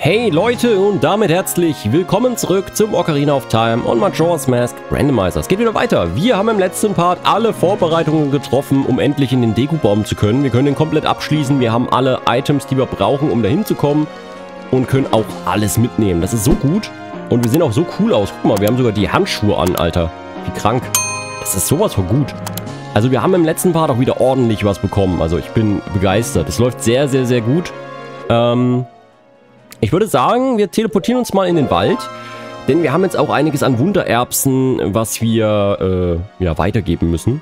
Hey Leute und damit herzlich willkommen zurück zum Ocarina of Time und Majora's Mask Randomizer. Es geht wieder weiter. Wir haben im letzten Part alle Vorbereitungen getroffen, um endlich in den Deku-Baum zu können. Wir können den komplett abschließen. Wir haben alle Items, die wir brauchen, um dahin zu kommen und können auch alles mitnehmen. Das ist so gut und wir sehen auch so cool aus. Guck mal, wir haben sogar die Handschuhe an, Alter. Wie krank. Das ist sowas von gut. Also wir haben im letzten Part auch wieder ordentlich was bekommen. Also ich bin begeistert. Es läuft sehr, sehr, sehr gut. Ich würde sagen, wir teleportieren uns mal in den Wald, denn wir haben jetzt auch einiges an Wundererbsen, was wir weitergeben müssen.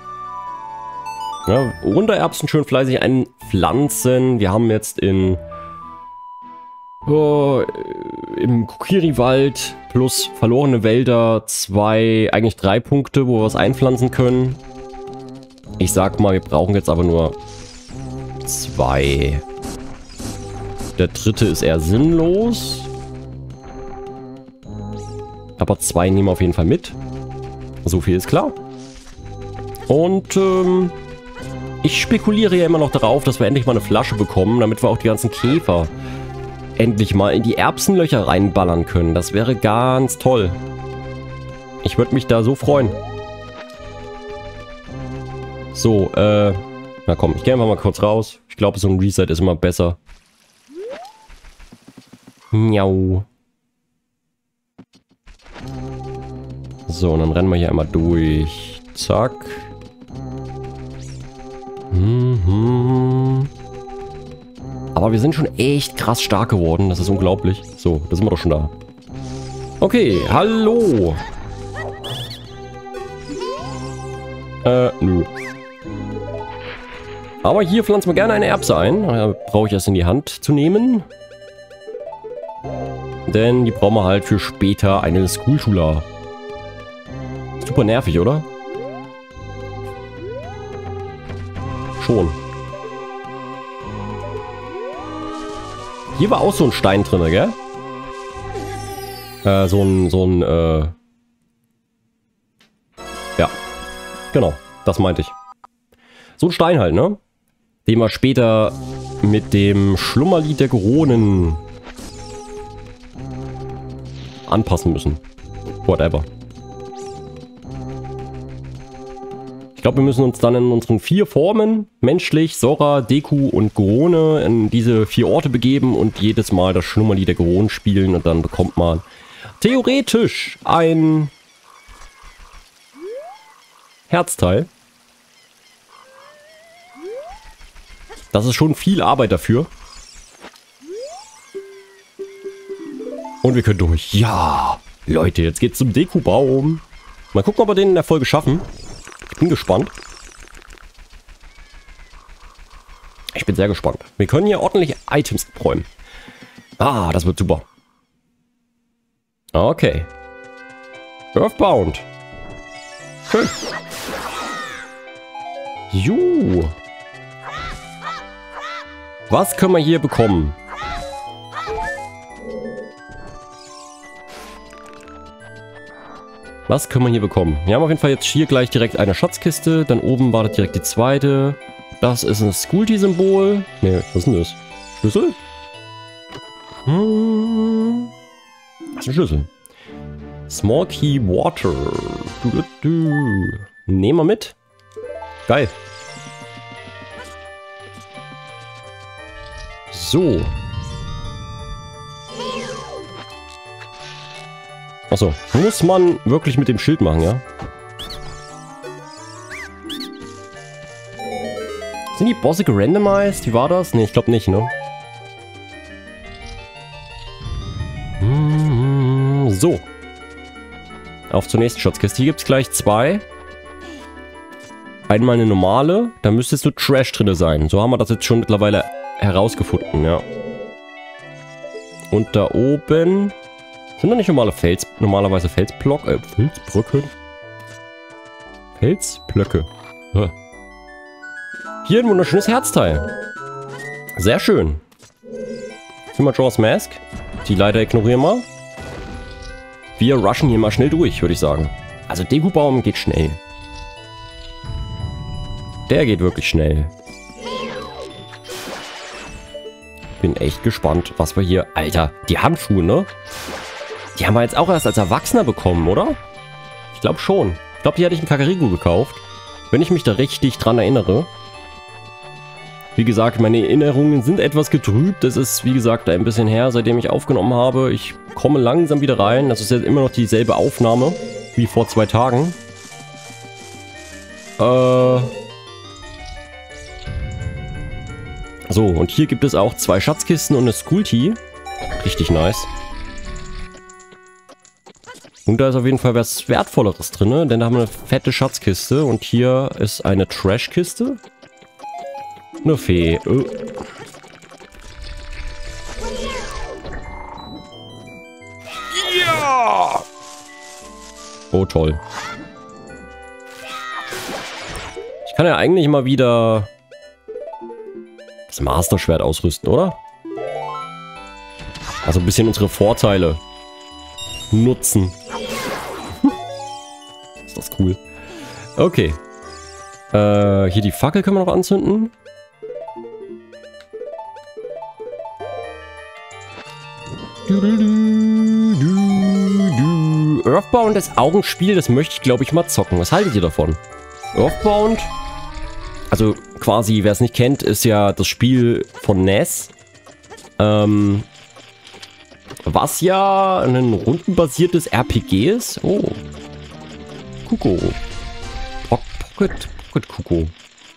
Ja, Wundererbsen schön fleißig einpflanzen. Wir haben jetzt im Kokiri-Wald plus verlorene Wälder eigentlich 3 Punkte, wo wir was einpflanzen können. Ich sag mal, wir brauchen jetzt aber nur 2. Der dritte ist eher sinnlos. Aber 2 nehmen wir auf jeden Fall mit. So viel ist klar. Und ich spekuliere ja immer noch darauf, dass wir endlich mal eine Flasche bekommen, damit wir auch die ganzen Käfer endlich mal in die Erbsenlöcher reinballern können. Das wäre ganz toll. Ich würde mich da so freuen. So, na komm, ich gehe einfach mal kurz raus. Ich glaube, so ein Reset ist immer besser. Miau. So, und dann rennen wir hier einmal durch. Zack. Aber wir sind schon echt krass stark geworden. Das ist unglaublich. So, da sind wir doch schon da. Okay, hallo. Nö. Aber hier pflanzen wir gerne eine Erbse ein. Da brauche ich erst in die Hand zu nehmen. Denn die brauchen wir halt für später eine Skulltula. Super nervig, oder? Schon. Hier war auch so ein Stein drin, gell? Ja, genau. Das meinte ich. So ein Stein halt, ne? Den wir später mit dem Schlummerlied der Goronen anpassen müssen. Whatever. Ich glaube, wir müssen uns dann in unseren 4 Formen, menschlich, Sora, Deku und Gorone, in diese 4 Orte begeben und jedes Mal das Schlummerlied der Goronen spielen und dann bekommt man theoretisch ein Herzteil. Das ist schon viel Arbeit dafür. Und wir können durch. Ja, Leute, jetzt geht's zum Deku-Baum. Mal gucken, ob wir den in der Folge schaffen. Ich bin gespannt. Ich bin sehr gespannt. Wir können hier ordentlich Items räumen. Ah, das wird super. Okay. Earthbound. Schön. Juhu. Was können wir hier bekommen? Was können wir hier bekommen? Wir haben auf jeden Fall jetzt hier gleich direkt eine Schatzkiste. Dann oben wartet direkt die zweite. Das ist ein Skulti-Symbol. Ne, was ist denn das? Schlüssel? Das ist ein Schlüssel. Small Key Water. Nehmen wir mit. Geil. So. Achso, muss man wirklich mit dem Schild machen, ja? Sind die Bosse gerandomized? Wie war das? Ne, ich glaube nicht, ne? So. Auf zur nächsten Schatzkiste. Hier gibt es gleich 2. Einmal eine normale. Da müsste jetzt nur Trash drin sein. So haben wir das jetzt schon mittlerweile herausgefunden, ja. Und da oben sind da nicht normalerweise Felsblöcke? Felsblöcke. Hier ein wunderschönes Herzteil. Sehr schön. Für Majora's Mask. Die leider ignorieren wir. Wir rushen hier mal schnell durch, würde ich sagen. Also Deku-Baum geht schnell. Der geht wirklich schnell. bin echt gespannt, was wir hier... Alter, die Handschuhe, ne? Die haben wir jetzt auch erst als Erwachsener bekommen, oder? Ich glaube schon. Ich glaube, die hatte ich in Kakariko gekauft. Wenn ich mich da richtig dran erinnere. Wie gesagt, meine Erinnerungen sind etwas getrübt. Das ist, wie gesagt, ein bisschen her, seitdem ich aufgenommen habe. Ich komme langsam wieder rein. Das ist jetzt immer noch dieselbe Aufnahme wie vor 2 Tagen. So, und hier gibt es auch 2 Schatzkisten und eine Skull-Tea. Richtig nice. Und da ist auf jeden Fall was Wertvolleres drin, denn da haben wir eine fette Schatzkiste und hier ist eine Trashkiste. Eine Fee. Ja! Oh, toll. Ich kann ja eigentlich mal wieder das Master-Schwert ausrüsten, oder? Also ein bisschen unsere Vorteile nutzen. Ist das cool. Okay. Hier die Fackel können wir noch anzünden. Earthbound ist auch ein Spiel, das möchte ich, glaube ich, mal zocken. Was haltet ihr davon? Earthbound, also quasi, wer es nicht kennt, ist ja das Spiel von NES. Was ja ein rundenbasiertes RPG ist. Oh. Kuko. Pocket Kuko.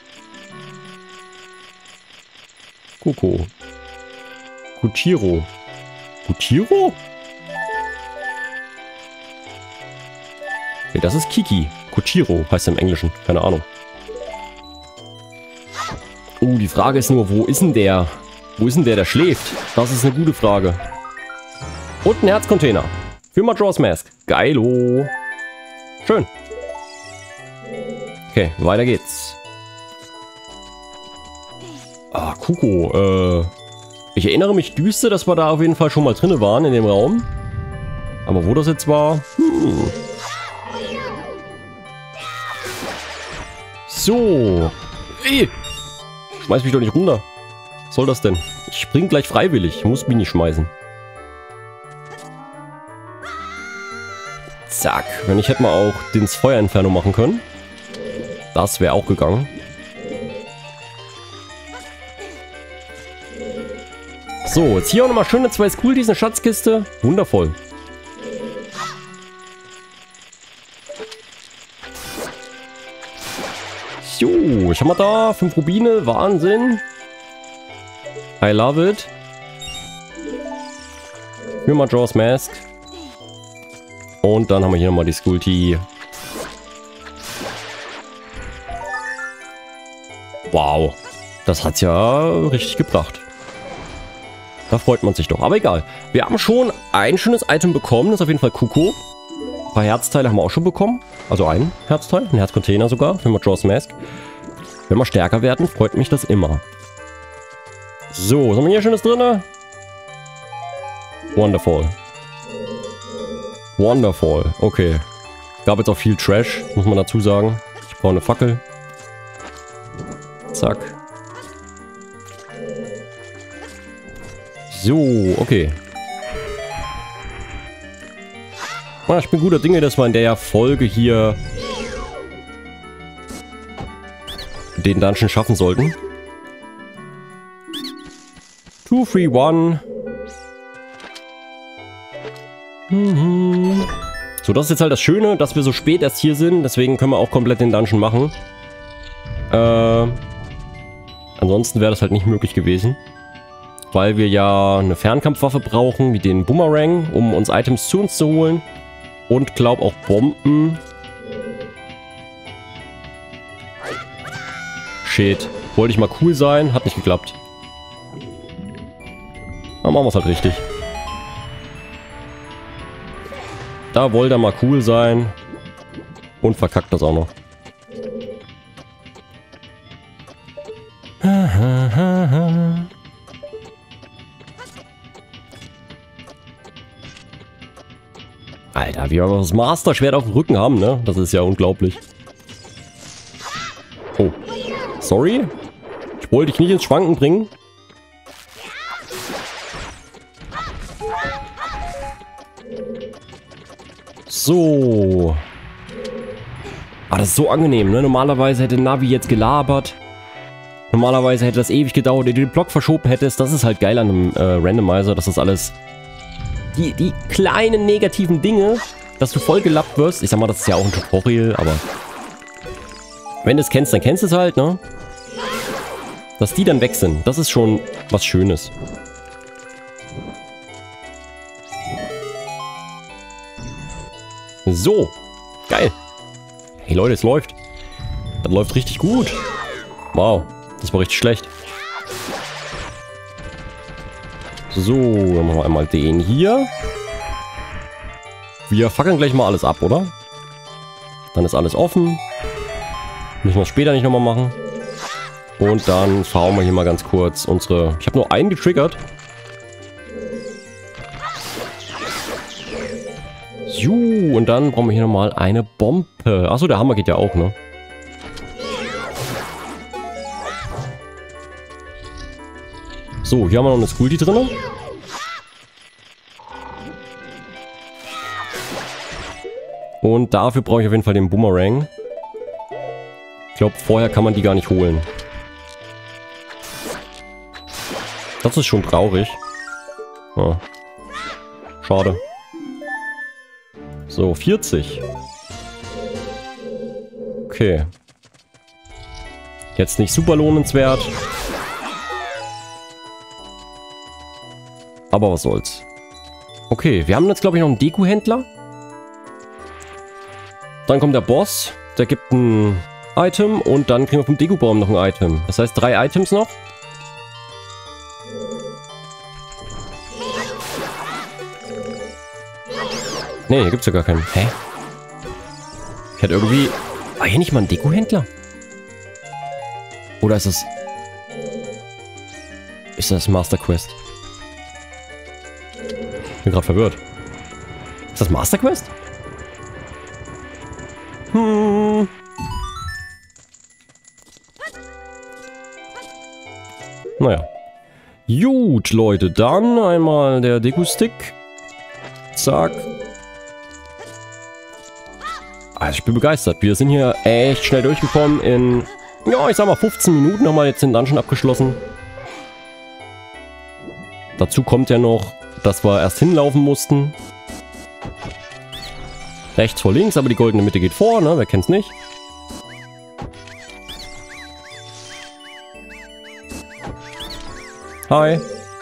Kuko. Kuchiro. Kuchiro? Okay, das ist Kiki. Kuchiro heißt er im Englischen. Keine Ahnung. Die Frage ist nur, wo ist denn der? Wo ist denn der schläft? Das ist eine gute Frage. Und ein Herzcontainer. Für Majora's Mask. Geilo. Schön. Okay, weiter geht's. Ah, Kuko. Ich erinnere mich düster, dass wir da auf jeden Fall schon mal drin waren in dem Raum. Aber wo das jetzt war... So. Ey. Schmeiß mich doch nicht runter. Was soll das denn? Ich spring gleich freiwillig. Ich muss mich nicht schmeißen. Zack. Wenn ich hätte mal auch den Feuerinferno machen können. Das wäre auch gegangen. So, jetzt hier auch nochmal schöne 2 Skull-Teas, eine Schatzkiste. Wundervoll. So, was haben wir da? 5 Rubine, Wahnsinn. I love it. Für Majora's Mask. Und dann haben wir hier nochmal die Skull-Tea. Wow, das hat's ja richtig gebracht. Da freut man sich doch. Aber egal. Wir haben schon ein schönes Item bekommen. Das ist auf jeden Fall Kuko. Ein paar Herzteile haben wir auch schon bekommen. Also ein Herzteil. Ein Herzcontainer sogar. Für Majora's Mask. Wenn wir stärker werden, freut mich das immer. So, was haben wir hier Schönes drin? Wonderful. Wonderful. Okay. Gab jetzt auch viel Trash, muss man dazu sagen. Ich brauche eine Fackel. Zack. So, okay. Ich bin guter Dinge, dass wir in der Folge hier den Dungeon schaffen sollten. 2, 3, 1. So, das ist jetzt halt das Schöne, dass wir so spät erst hier sind. Deswegen können wir auch komplett den Dungeon machen. Ansonsten wäre das halt nicht möglich gewesen. Weil wir ja eine Fernkampfwaffe brauchen, wie den Boomerang, um uns Items zu uns zu holen. Und glaub auch Bomben. Shit. Wollte ich mal cool sein, hat nicht geklappt. Dann machen wir es halt richtig. Da wollte er mal cool sein. Und verkackt das auch noch. Alter, wie wir das Master-Schwert auf dem Rücken haben, ne? Das ist ja unglaublich. Oh. Sorry. Ich wollte dich nicht ins Schwanken bringen. So. Ah, das ist so angenehm, ne? Normalerweise hätte Navi jetzt gelabert. Normalerweise hätte das ewig gedauert, wenn du den Block verschoben hättest. Das ist halt geil an einem Randomizer, dass das alles... Die kleinen negativen Dinge, dass du voll gelappt wirst. Ich sag mal, das ist ja auch ein Tutorial, aber... Wenn du es kennst, dann kennst du es halt, ne? Dass die dann weg sind, das ist schon was Schönes. So. Geil. Hey Leute, es läuft. Das läuft richtig gut. Wow. Das war richtig schlecht. So, dann machen wir einmal den hier. Wir fackeln gleich mal alles ab, oder? Dann ist alles offen. Müssen wir später nicht nochmal machen. Und dann fahren wir hier mal ganz kurz unsere... Ich habe nur einen getriggert. Juhu, und dann brauchen wir hier nochmal eine Bombe. Achso, der Hammer geht ja auch, ne? So, hier haben wir noch eine Skulti drin. Und dafür brauche ich auf jeden Fall den Boomerang. Ich glaube, vorher kann man die gar nicht holen. Das ist schon traurig. Ah. Schade. So, 40. Okay. Jetzt nicht super lohnenswert. Aber was soll's. Okay, wir haben jetzt, glaube ich, noch einen Deko-Händler. Dann kommt der Boss. Der gibt ein Item. Und dann kriegen wir vom Deko-Baum noch ein Item. Das heißt, 3 Items noch. Nee, hier gibt's ja gar keinen. Hä? Ich hätte irgendwie... War hier nicht mal ein Deko-Händler? Oder ist das... Ist das Master Quest? Ich bin gerade verwirrt. Ist das Master Quest? Naja. Gut, Leute. Dann einmal der Deko-Stick. Zack. Also ich bin begeistert. Wir sind hier echt schnell durchgekommen in... Ja, ich sag mal 15 Minuten haben wir jetzt den Dungeon abgeschlossen. Dazu kommt ja noch, dass wir erst hinlaufen mussten. Rechts vor links, aber die goldene Mitte geht vor, ne? Wer kennt's nicht? Hi.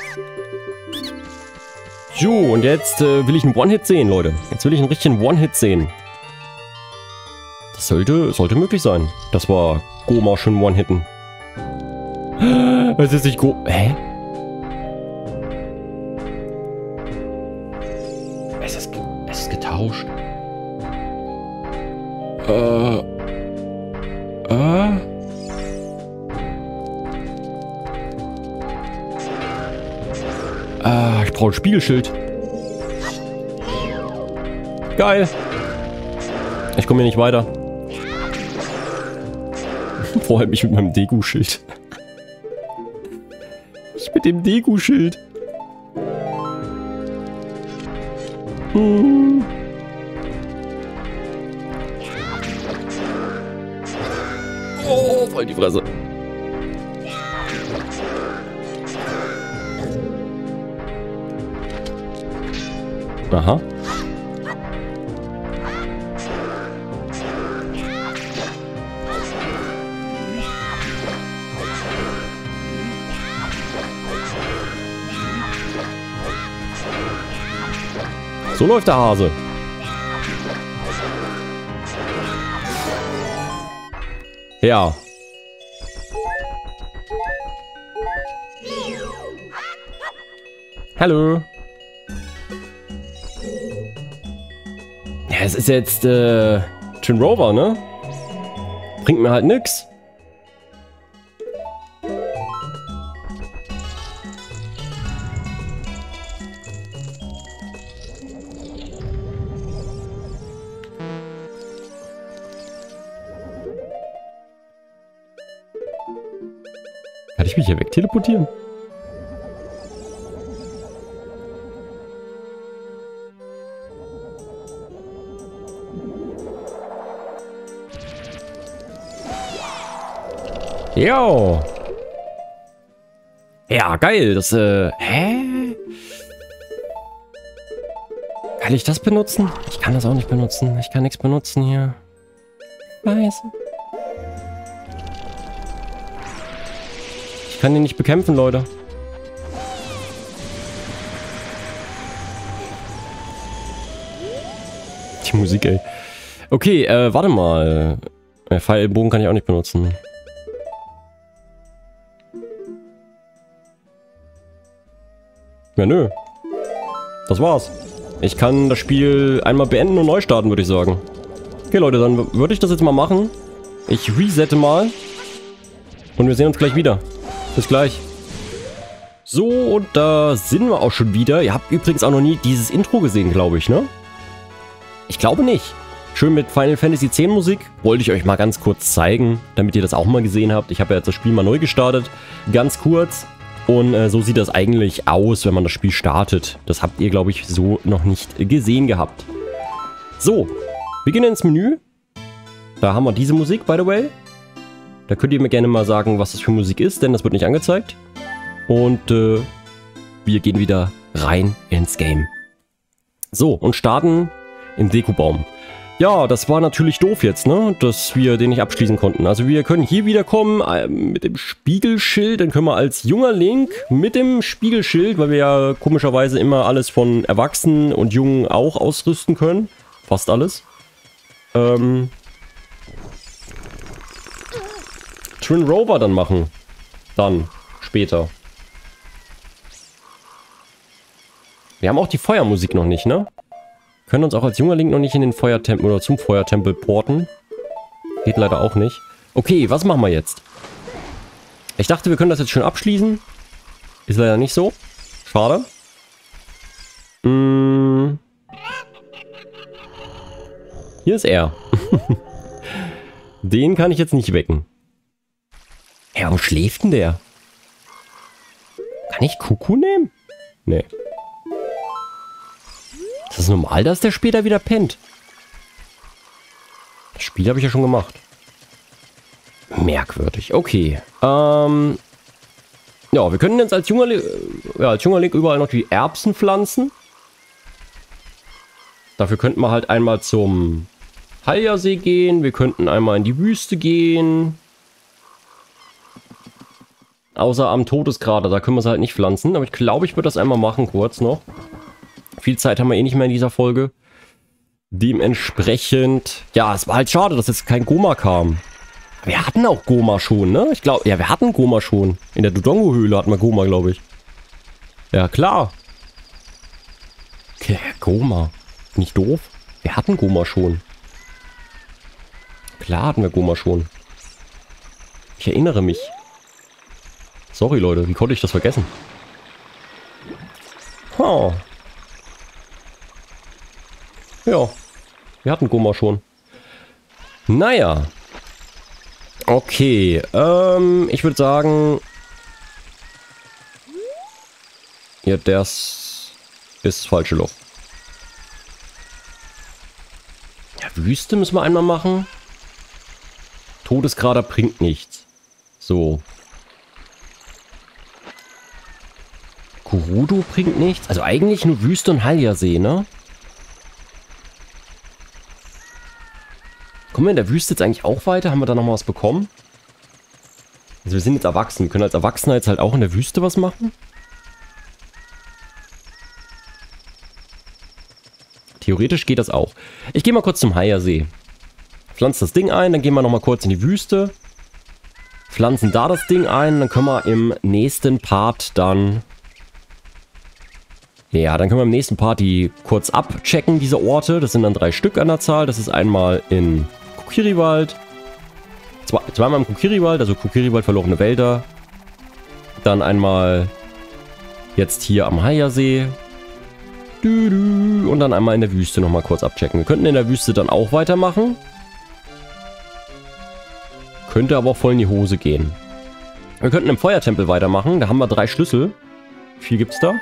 So, und jetzt will ich einen One-Hit sehen, Leute. Jetzt will ich einen richtigen One-Hit sehen. Das sollte möglich sein. Das war Goma schön One-Hitten. Es ist nicht Hä? Es ist getauscht. Ich brauche ein Spiegelschild. Geil. Ich komme hier nicht weiter. Vorher mich mit meinem Deko-Schild. Ich mit dem Deko-Schild. Oh, voll die Fresse. Aha. So läuft der Hase. Ja. Hallo. Ja, es ist jetzt Twin Rover, ne? Bringt mir halt nix. Kann ich mich hier wegteleportieren? Jo. Ja, geil. Das, hä? Kann ich das benutzen? Ich kann das auch nicht benutzen. Ich kann nichts benutzen hier. Scheiße. Ich kann ihn nicht bekämpfen, Leute. Die Musik, ey. Okay, warte mal. Pfeilbogen kann ich auch nicht benutzen. Ja, nö. Das war's. Ich kann das Spiel einmal beenden und neu starten, würde ich sagen. Okay, Leute, dann würde ich das jetzt mal machen. Ich resette mal. Und wir sehen uns gleich wieder. Bis gleich. So, und da sind wir auch schon wieder. Ihr habt übrigens auch noch nie dieses Intro gesehen, glaube ich, ne? Ich glaube nicht. Schön mit Final Fantasy X Musik. Wollte ich euch mal ganz kurz zeigen, damit ihr das auch mal gesehen habt. Ich habe ja jetzt das Spiel mal neu gestartet. Ganz kurz. Und so sieht das eigentlich aus, wenn man das Spiel startet. Das habt ihr, glaube ich, so noch nicht gesehen gehabt. So, wir gehen ins Menü. Da haben wir diese Musik, by the way. Da könnt ihr mir gerne mal sagen, was das für Musik ist, denn das wird nicht angezeigt. Und wir gehen wieder rein ins Game. So, und starten im Dekubaum. Ja, das war natürlich doof jetzt, ne? Dass wir den nicht abschließen konnten. Also wir können hier wieder kommen mit dem Spiegelschild. Dann können wir als junger Link mit dem Spiegelschild, weil wir ja komischerweise immer alles von Erwachsenen und Jungen auch ausrüsten können. Fast alles. Twin Rover dann machen. Dann, später. Wir haben auch die Feuermusik noch nicht, ne? Können uns auch als junger Link noch nicht in den Feuertempel oder zum Feuertempel porten. Geht leider auch nicht. Okay, was machen wir jetzt? Ich dachte, wir können das jetzt schön abschließen. Ist leider nicht so. Schade. Hier ist er. Den kann ich jetzt nicht wecken. Ja, warum schläft denn der? Kann ich Kuckuck nehmen? Nee. Ist das normal, dass der später wieder pennt? Das Spiel habe ich ja schon gemacht. Merkwürdig. Okay. Ja, wir können jetzt als junger Link überall noch die Erbsen pflanzen. Dafür könnten wir halt einmal zum Haljasee gehen. Wir könnten einmal in die Wüste gehen. Außer am Todeskrater, da können wir es halt nicht pflanzen. Aber ich glaube, ich würde das einmal machen kurz noch. Viel Zeit haben wir eh nicht mehr in dieser Folge. Dementsprechend... Ja, es war halt schade, dass jetzt kein Goma kam. Wir hatten auch Goma schon, ne? Ich glaube... Ja, wir hatten Goma schon. In der Dodongo-Höhle hatten wir Goma, glaube ich. Ja, klar. Okay, Goma. Nicht doof? Wir hatten Goma schon. Klar hatten wir Goma schon. Ich erinnere mich. Sorry, Leute. Wie konnte ich das vergessen? Oh. Ja, wir hatten Goma schon. Naja. Okay, ich würde sagen... Ja, das ist das falsche Loch. Ja, Wüste müssen wir einmal machen. Todeskrater bringt nichts. So. Kurudu bringt nichts. Also eigentlich nur Wüste und Haljasee, ne? Kommen wir in der Wüste jetzt eigentlich auch weiter? Haben wir da nochmal was bekommen? Also wir sind jetzt erwachsen. Wir können als Erwachsener jetzt halt auch in der Wüste was machen. Theoretisch geht das auch. Ich gehe mal kurz zum Haljasee. Pflanze das Ding ein, dann gehen wir nochmal kurz in die Wüste. Pflanzen da das Ding ein, dann können wir im nächsten Part dann... Ja, dann können wir im nächsten Part die kurz abchecken, diese Orte. Das sind dann 3 Stück an der Zahl. Das ist einmal in Kokiriwald. Zweimal im Kokiriwald, also Kokiriwald, verlorene Wälder. Dann einmal jetzt hier am Haljasee. Und dann einmal in der Wüste nochmal kurz abchecken. Wir könnten in der Wüste dann auch weitermachen. Könnte aber auch voll in die Hose gehen. Wir könnten im Feuertempel weitermachen. Da haben wir 3 Schlüssel. Wie viel gibt's da?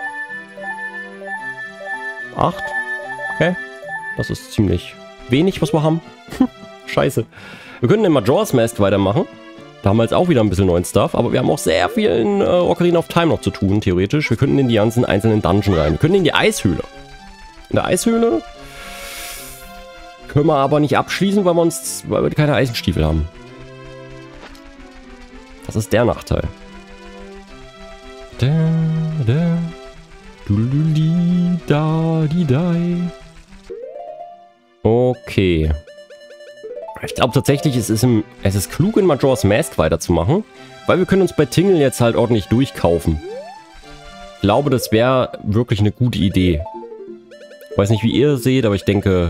8. Okay. Das ist ziemlich wenig, was wir haben. Scheiße. Wir können den Majora's Mask weitermachen. Da haben wir jetzt auch wieder ein bisschen neuen Stuff, aber wir haben auch sehr viel in Ocarina of Time noch zu tun, theoretisch. Wir könnten in die ganzen einzelnen Dungeon rein. Wir können in die Eishöhle. In der Eishöhle können wir aber nicht abschließen, weil wir keine Eisenstiefel haben. Das ist der Nachteil. Da, da, dululi, da, di, dai. Okay. Ich glaube tatsächlich, es ist klug, in Majora's Mask weiterzumachen, weil wir können uns bei Tingle jetzt halt ordentlich durchkaufen. Ich glaube, das wäre wirklich eine gute Idee. Ich weiß nicht, wie ihr seht, aber ich denke...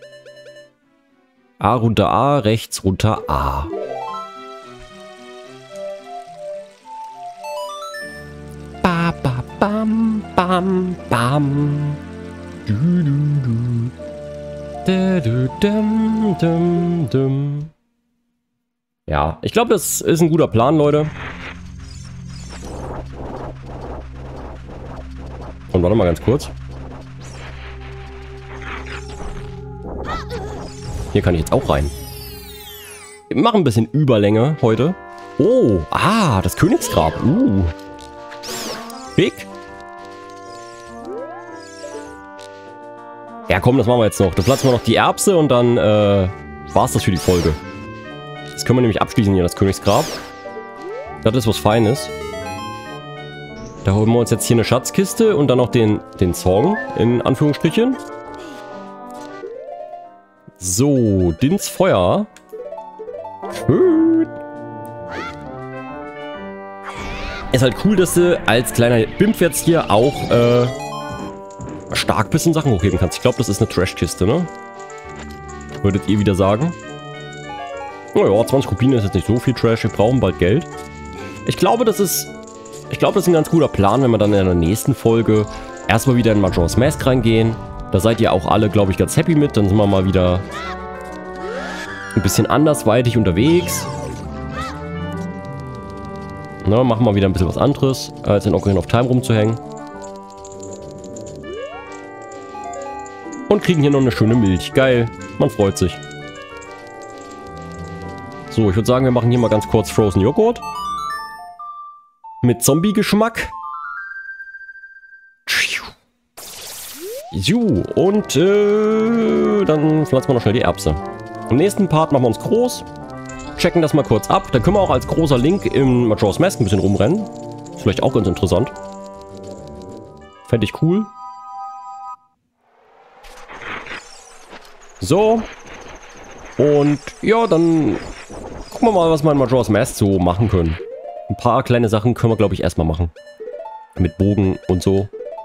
A runter A, rechts runter A. Ba, ba, bam, bam, bam. Du, du, du. Da, du, dum, dum, dum. Ja, ich glaube, das ist ein guter Plan, Leute. Und warte mal ganz kurz. Hier kann ich jetzt auch rein. Wir machen ein bisschen Überlänge heute. Oh, das Königsgrab. Big. Ja, komm, das machen wir jetzt noch. Da platzen wir noch die Erbse und dann war's das für die Folge. Das können wir nämlich abschließen hier, das Königsgrab. Das ist was Feines. Da holen wir uns jetzt hier eine Schatzkiste und dann noch den Song, in Anführungsstrichen. So, Dins Feuer. Schön. Ist halt cool, dass du als kleiner Bimp jetzt hier auch stark bisschen Sachen hochheben kannst. Ich glaube, das ist eine Trashkiste, ne? Würdet ihr wieder sagen? Naja, 20 Rubine ist jetzt nicht so viel Trash. Wir brauchen bald Geld. Ich glaube, das ist ein ganz guter Plan, wenn wir dann in der nächsten Folge erstmal wieder in Majora's Mask reingehen. Da seid ihr auch alle, glaube ich, ganz happy mit. Dann sind wir mal wieder ein bisschen andersweitig unterwegs. Na, machen wir wieder ein bisschen was anderes, als in Ocarina of Time rumzuhängen. Und kriegen hier noch eine schöne Milch. Geil, man freut sich. So, ich würde sagen, wir machen hier mal ganz kurz Frozen Joghurt. Mit Zombie-Geschmack. So, und dann pflanzen wir noch schnell die Erbse. Im nächsten Part machen wir uns groß. Checken das mal kurz ab. Dann können wir auch als großer Link im Majora's Mask ein bisschen rumrennen. Ist vielleicht auch ganz interessant. Fände ich cool. So. Und ja, dann gucken wir mal, was wir in Majora's Mask so machen können. Ein paar kleine Sachen können wir, glaube ich, erstmal machen. Mit Bogen und so.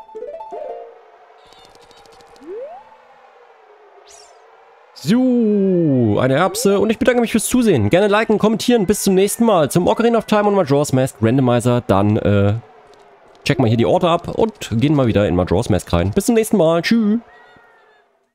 So, eine Erbse und ich bedanke mich fürs Zusehen. Gerne liken, kommentieren. Bis zum nächsten Mal zum Ocarina of Time und Majora's Mask Randomizer. Dann checken wir hier die Orte ab und gehen mal wieder in Majora's Mask rein. Bis zum nächsten Mal. Tschüss.